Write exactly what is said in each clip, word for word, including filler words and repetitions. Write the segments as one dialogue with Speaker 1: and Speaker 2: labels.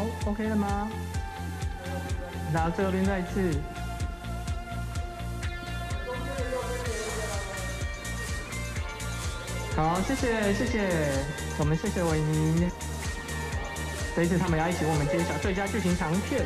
Speaker 1: 好 ，OK 了吗？然后最后边再一次。好，谢谢谢谢，我们谢谢维尼。这一次他们要一起为我们揭晓最佳剧情长片。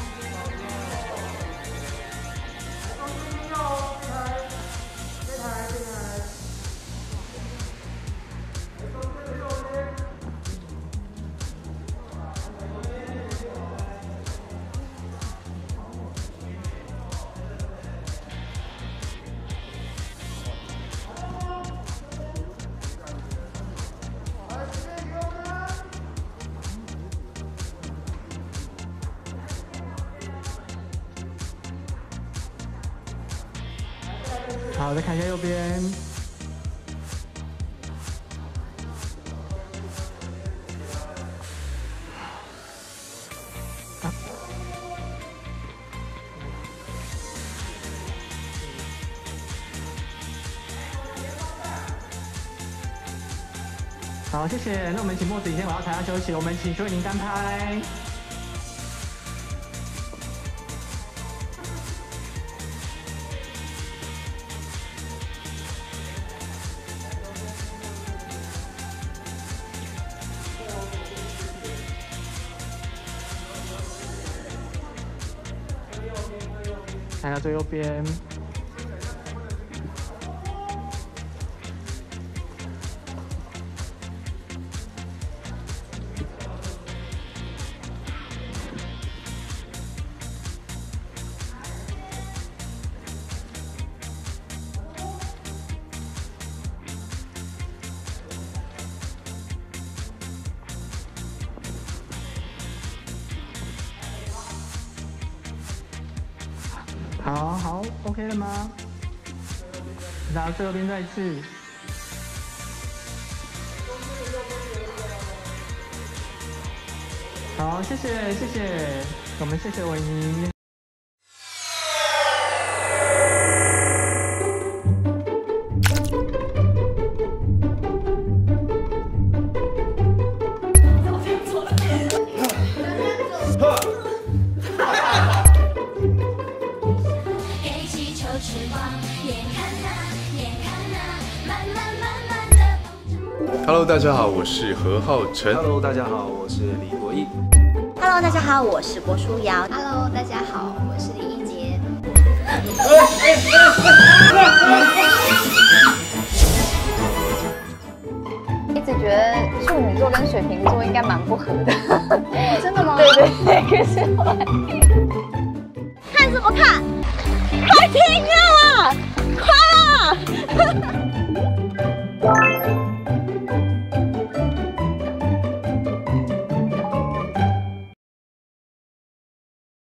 Speaker 1: 好，再看一下右边。啊、好，谢谢。那我们请墨子以前我要台下休息，我们请徐伟宁单拍。 看一下最右边，好好 ，OK 了吗？然后最后边再一次。好，谢谢谢谢，我们谢谢维尼。
Speaker 2: Hello， 大家好，我是何浩晨。
Speaker 3: Hello， 大家好，我是李国毅。
Speaker 4: Hello， 大家好，我是郭书瑶。Hello， 大家好，我是李一杰。一直觉得处女座跟水瓶座应该蛮不合的。真的吗？对对对，可是后来看什么看？快停啊！